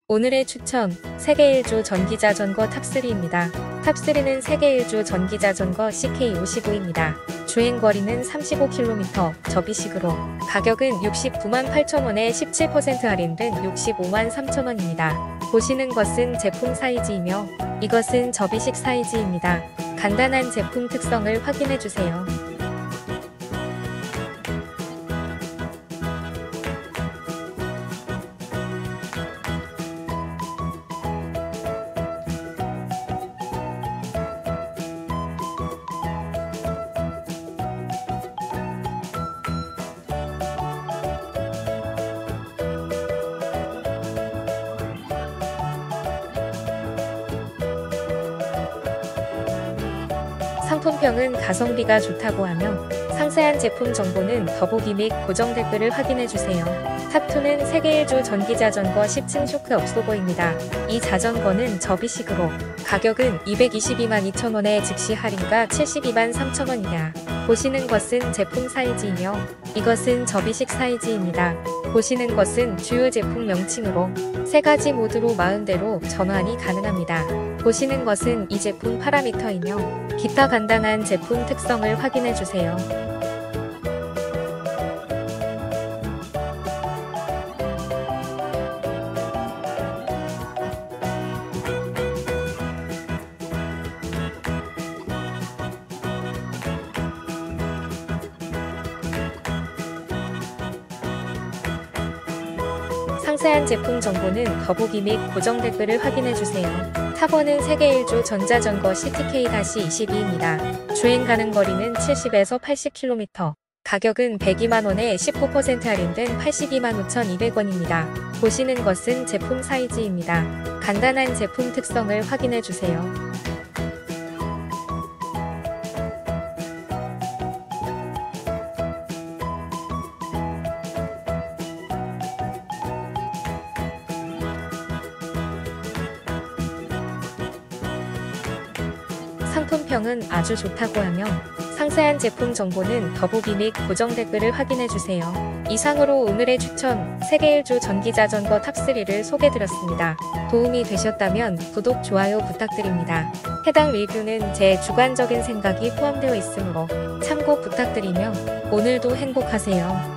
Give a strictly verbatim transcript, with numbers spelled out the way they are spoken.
오늘의 추천, 세계 일 주 전기자전거 탑쓰리입니다. 탑쓰리는 세계 일 주 전기자전거 씨케이 오십오입니다. 주행거리는 삼십오 킬로미터, 접이식으로. 가격은 육십구만 팔천 원에 십칠 퍼센트 할인된 육십오만 삼천 원입니다. 보시는 것은 제품 사이즈이며 이것은 접이식 사이즈입니다. 간단한 제품 특성을 확인해주세요. 상품평은 가성비가 좋다고 하며 상세한 제품 정보는 더보기 및 고정 댓글을 확인해주세요. 탑투는 세계 일 주 전기자전거 십 층 쇼크 업소버입니다. 이 자전거는 접이식으로 가격은 이백이십이만 이천 원에 즉시 할인가 칠십이만 삼천 원이야. 보시는 것은 제품 사이즈이며 이것은 접이식 사이즈입니다. 보시는 것은 주요 제품 명칭으로 세 가지 모드로 마음대로 전환이 가능합니다. 보시는 것은 이 제품 파라미터이며 기타 간단한 제품 특성을 확인해주세요. 상세한 제품 정보는 더보기 및 고정 댓글을 확인해주세요. 탑원은 세계 일 주 전자전거 씨티케이 이십이입니다. 주행 가능 거리는 칠십에서 팔십 킬로미터. 가격은 백이만 원에 십구 퍼센트 할인된 팔십이만 오천이백 원입니다. 보시는 것은 제품 사이즈입니다. 간단한 제품 특성을 확인해주세요. 상품평은 아주 좋다고 하며 상세한 제품 정보는 더보기 및 고정 댓글을 확인해주세요. 이상으로 오늘의 추천, 세계 일 주 전기자전거 탑쓰리를 소개드렸습니다. 도움이 되셨다면 구독, 좋아요 부탁드립니다. 해당 리뷰는 제 주관적인 생각이 포함되어 있으므로 참고 부탁드리며 오늘도 행복하세요.